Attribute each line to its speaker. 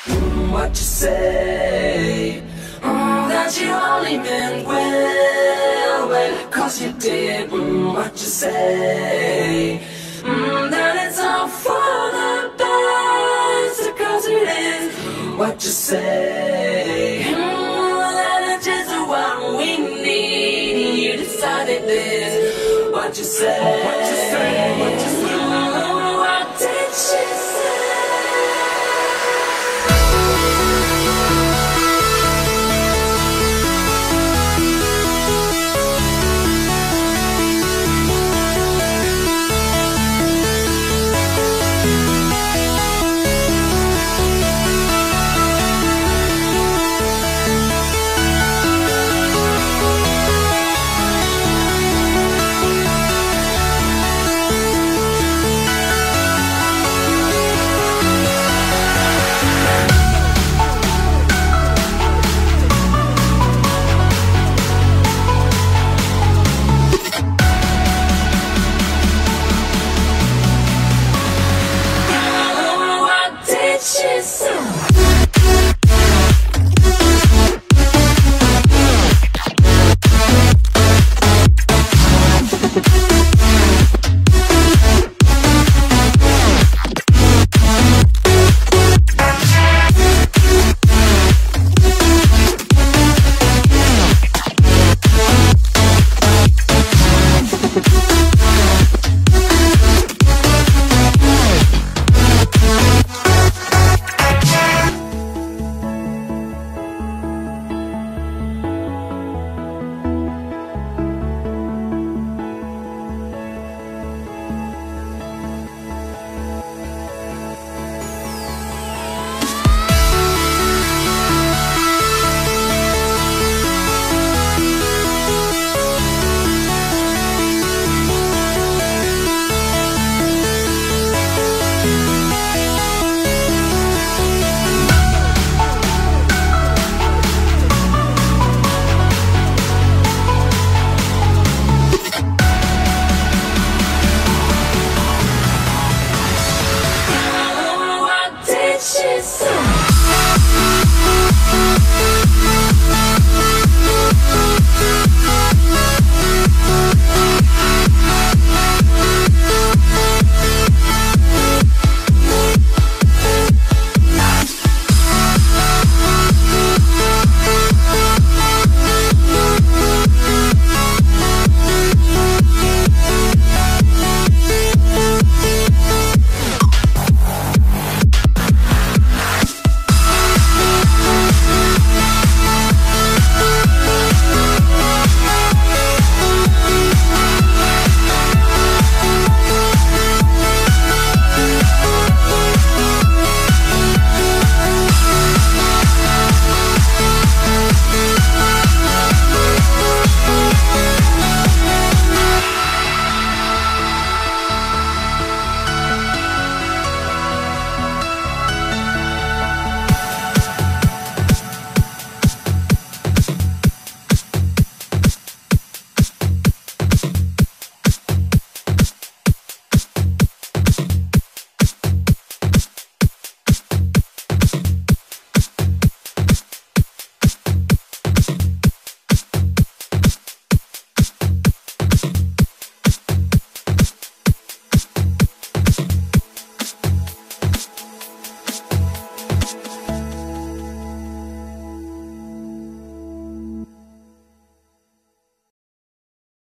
Speaker 1: What you say? That you only meant well, 'cause you did. What you say? That it's all for the best, 'cause it is. What you say? That it's just what we need. You decided this. What you say? What you say? What you say?